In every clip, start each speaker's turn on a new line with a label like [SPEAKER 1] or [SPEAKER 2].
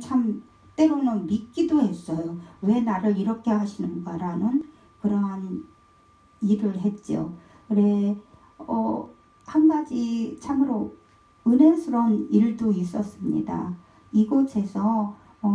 [SPEAKER 1] 참 때로는 믿기도 했어요. 왜 나를 이렇게 하시는가라는 그러한 일을 했죠. 그래 한 가지 참으로 은혜스러운 일도 있었습니다. 이곳에서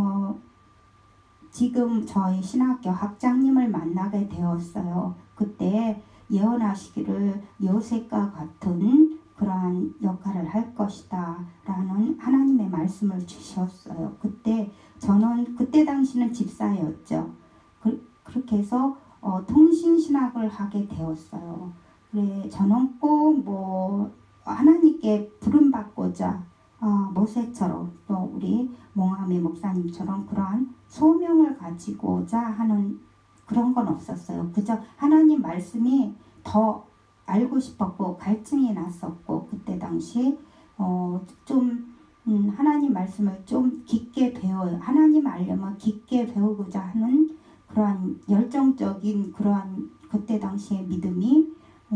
[SPEAKER 1] 지금 저희 신학교 학장님을 만나게 되었어요. 그때 예언하시기를 요셉과 같은 그러한 역할을 할 것이다 라는 하나님의 말씀을 주셨어요. 그때 저는 그때 당시는 집사였죠. 그렇게 해서 통신신학을 하게 되었어요. 그래 저는 꼭 하나님께 부름받고자 모세처럼 또 우리 몽하미 목사님처럼 그러한 소명을 가지고자 하는 그런 건 없었어요. 그저 하나님 말씀이 더 알고 싶었고 갈증이 났었고 그때 당시 하나님 말씀을 좀 깊게 배워요. 하나님 알려면 깊게 배우고자 하는 그러한 열정적인 그러한 그때 당시의 믿음이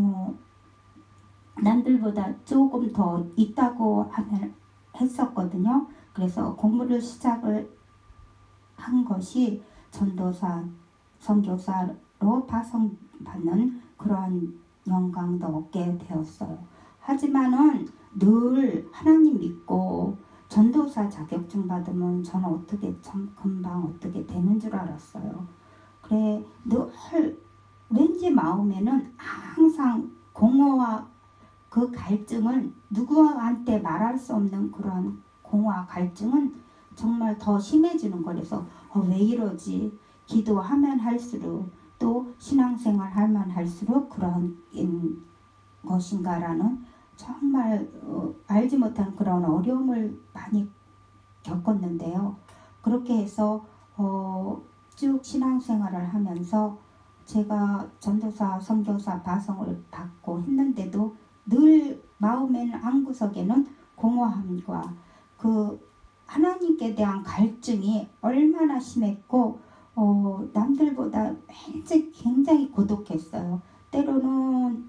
[SPEAKER 1] 남들보다 조금 더 있다고 했었거든요. 그래서 공부를 시작을 한 것이 전도사, 선교사로 파송받는 그러한 영광도 얻게 되었어요. 하지만은 늘 하나님 믿고 전도사 자격증 받으면 저는 어떻게 참 금방 어떻게 되는 줄 알았어요. 그래 늘 왠지 마음에는 항상 공허와 그 갈증은 누구한테 말할 수 없는 그런 공허와 갈증은 정말 더 심해지는 거라서 왜 이러지? 기도하면 할수록 또 신앙생활 하면 할수록 그런 것인가라는 정말 알지 못한 그런 어려움을 많이 겪었는데요. 그렇게 해서 쭉 신앙생활을 하면서 제가 전도사, 선교사 파송을 받고 했는데도 늘 마음에는 한구석에는 공허함과 그 하나님께 대한 갈증이 얼마나 심했고 남들보다 굉장히 고독했어요. 때로는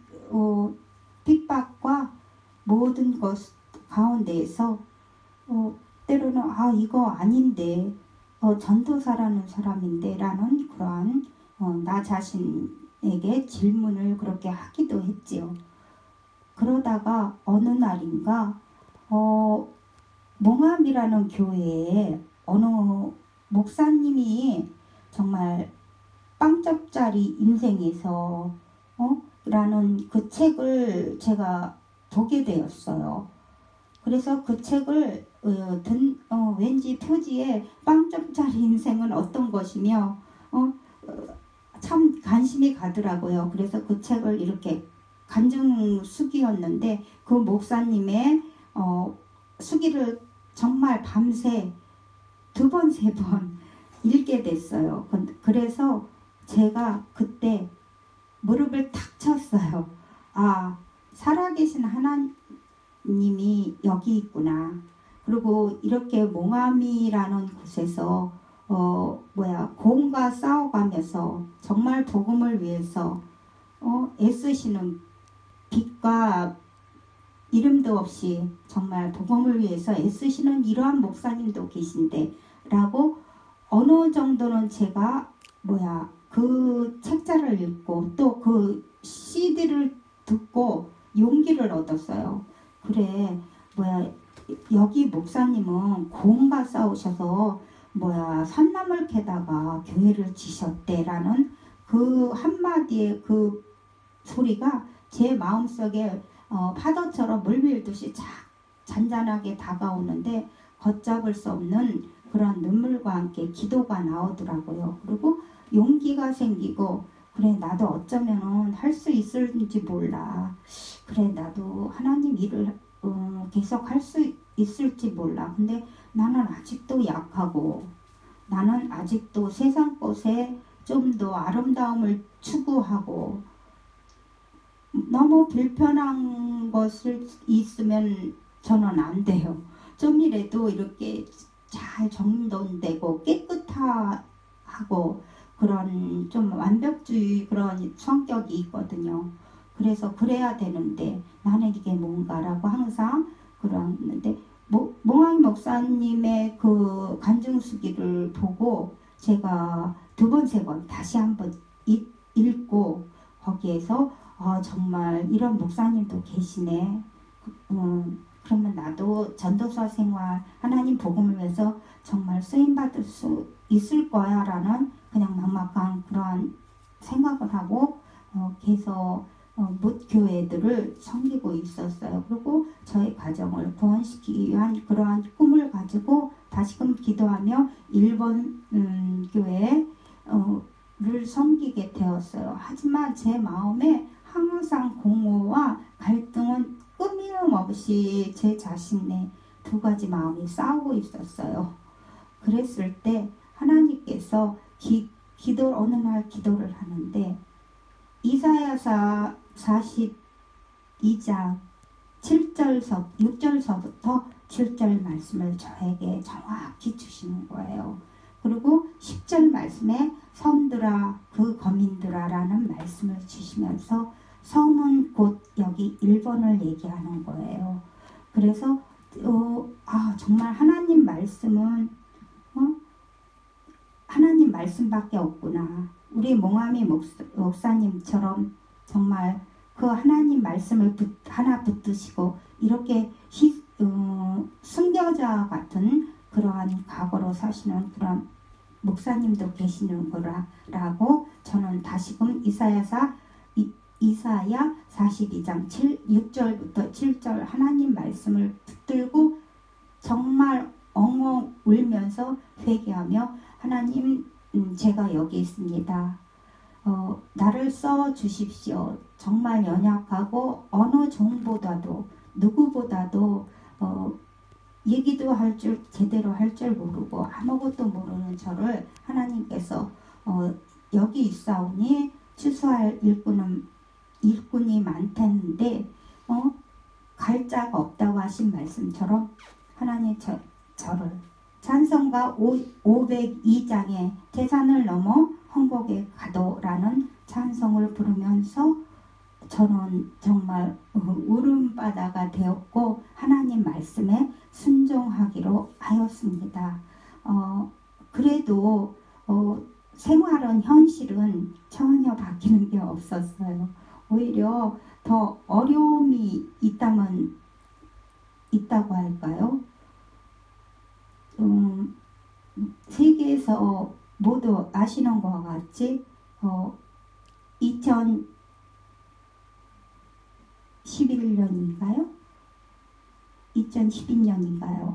[SPEAKER 1] 핍박과 모든 것 가운데에서 때로는 이거 아닌데 전도사라는 사람인데 라는 그러한 나 자신에게 질문을 그렇게 하기도 했지요. 그러다가 어느 날인가 몽암이라는 교회에 어느 목사님이 정말 빵접짜리 인생에서 라는 그 책을 제가 보게 되었어요. 그래서 그 책을 왠지 표지에 빵점짜리 인생은 어떤 것이며 참 관심이 가더라고요. 그래서 그 책을 이렇게 간증 수기였는데 그 목사님의 수기를 정말 밤새 2번, 3번 읽게 됐어요. 그래서 제가 그때 무릎을 탁 쳤어요. 살아계신 하나님이 여기 있구나. 그리고 이렇게 몽암이라는 곳에서 고음과 싸워가면서 정말 복음을 위해서 애쓰시는 빛과 이름도 없이 정말 복음을 위해서 애쓰시는 이러한 목사님도 계신데 라고 어느 정도는 제가 그 책자를 읽고 또 그 CD를 듣고 용기를 얻었어요. 그래 여기 목사님은 고음과 싸우셔서 산나물 캐다가 교회를 지셨대라는 그 한마디의 그 소리가 제 마음속에 파도처럼 물밀듯이 잔잔하게 다가오는데 걷잡을 수 없는 그런 눈물과 함께 기도가 나오더라고요. 그리고 용기가 생기고 그래 나도 어쩌면 할 수 있을지 몰라. 그래 나도 하나님 일을 계속 할 수 있을지 몰라. 근데 나는 아직도 약하고 나는 아직도 세상 것에 좀 더 아름다움을 추구하고 너무 불편한 것을 있으면 저는 안 돼요. 좀이라도 이렇게 잘 정돈되고 깨끗하고 그런 좀 완벽주의 그런 성격이 있거든요. 그래서 그래야 되는데 나는 이게 뭔가라고 항상 그러는데 몽암 목사님의 그 간증 부수기를 보고 제가 두 번, 세 번 다시 한번 읽고 거기에서 정말 이런 목사님도 계시네. 그러면 나도 전도사 생활 하나님 복음을 위해서 정말 쓰임받을 수 있을 거야 라는 그냥 막막한 그러한 생각을 하고 계속 못 교회들을 섬기고 있었어요. 그리고 저의 가정을 구원시키기 위한 그러한 꿈을 가지고 다시금 기도하며 일본 교회를 섬기게 되었어요. 하지만 제 마음에 항상 공허와 갈등은 끊임없이 제 자신의 두 가지 마음이 싸우고 있었어요. 그랬을 때 하나님께서 어느 날 기도를 하는데 이사야서 42장 6절서부터 7절 말씀을 저에게 정확히 주시는 거예요. 그리고 10절 말씀에 섬들아 그 거민들아 라는 말씀을 주시면서 섬은 곧 여기 일본을 얘기하는 거예요. 그래서 정말 하나님 말씀은 하나님 말씀밖에 없구나. 우리 몽아미 목사님처럼 정말 그 하나님 말씀을 하나 붙드시고 이렇게 순교자 같은 그러한 과거로 사시는 그런 목사님도 계시는 거라고 저는 다시금 이사야 42장 6절부터 7절 하나님 말씀을 붙들고 정말 엉엉 울면서 회개하며 하나님 제가 여기 있습니다. 나를 써 주십시오. 정말 연약하고 어느 종보다도 누구보다도 얘기도 할 줄 제대로 할 줄 모르고 아무것도 모르는 저를 하나님께서 여기 있사오니 추수할 일꾼이 많다는데 갈 자가 없다고 하신 말씀처럼 하나님 저를 찬송가 502장에 태산을 넘어 황복에 가도라는 찬송을 부르면서 저는 정말 울음바다가 되었고 하나님 말씀에 순종하기로 하였습니다. 그래도 생활은 현실은 전혀 바뀌는 게 없었어요. 오히려 더 어려움이 있다고 할까요? 세계에서 모두 아시는 것과 같이 2011년인가요? 2012년인가요?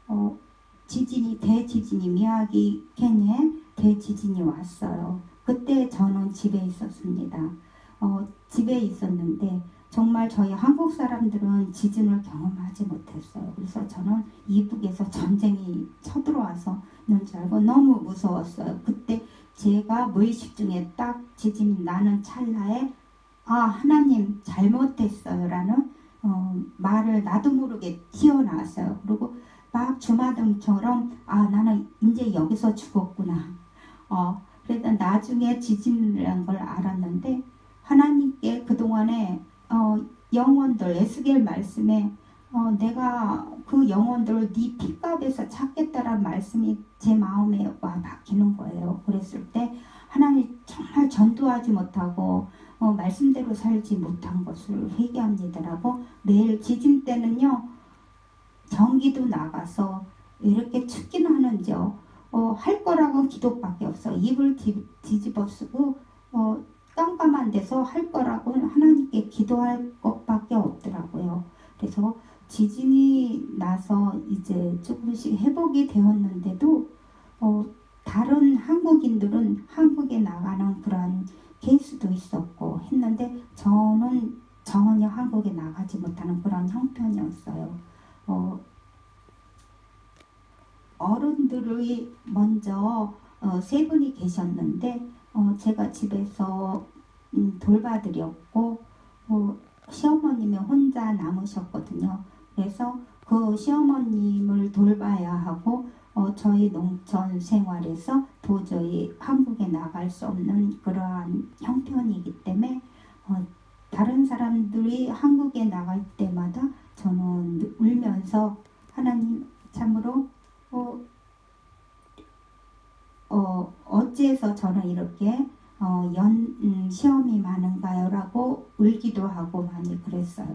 [SPEAKER 1] 대지진이 미야기 켄에 대지진이 왔어요. 그때 저는 집에 있었습니다. 집에 있었는데 정말 저희 한국 사람들은 지진을 경험하지 못했어요. 그래서 저는 이북에서 전쟁이 쳐들어와서는 줄 알고 너무 무서웠어요. 그때 제가 무의식 중에 딱 지진이 나는 찰나에 하나님 잘못했어요 라는 말을 나도 모르게 튀어나왔어요. 그리고 막 주마등처럼 나는 이제 여기서 죽었구나. 그래서 나중에 지진이라는 걸 알았는데 하나님께 그동안에 영혼들 에스겔 말씀에 내가 그 영혼들을 네 핏값에서 찾겠다라는 말씀이 제 마음에 와 박히는 거예요. 그랬을 때 하나님 정말 전도하지 못하고 말씀대로 살지 못한 것을 회개합니다라고 매일 지진 때는요 전기도 나가서 이렇게 춥긴 하는지요 할 거라고 기도밖에 없어. 입을 뒤집어 쓰고 깜깜한 데서 할 거라고 하나님께 기도할 것밖에 없더라고요. 그래서 지진이 나서 이제 조금씩 회복이 되었는데도 다른 한국인들은 한국에 나가는 그런 케이스도 있었고 했는데 저는 전혀 한국에 나가지 못하는 그런 형편이었어요. 어른들이 먼저 세 분이 계셨는데 제가 집에서 돌봐드렸고 시어머님이 혼자 남으셨거든요. 그래서 그 시어머님을 돌봐야 하고 저희 농촌 생활에서 도저히 한국에 나갈 수 없는 그러한 형편이기 때문에 다른 사람들이 한국에 나갈 때마다 저는 울면서 하나님 참으로 어째서 저는 이렇게 시험이 많은가요? 라고 울기도 하고 많이 그랬어요.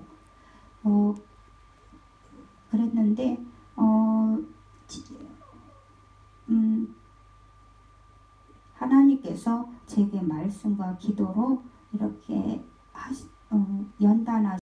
[SPEAKER 1] 그랬는데 하나님께서 제게 말씀과 기도로 이렇게 연단하시고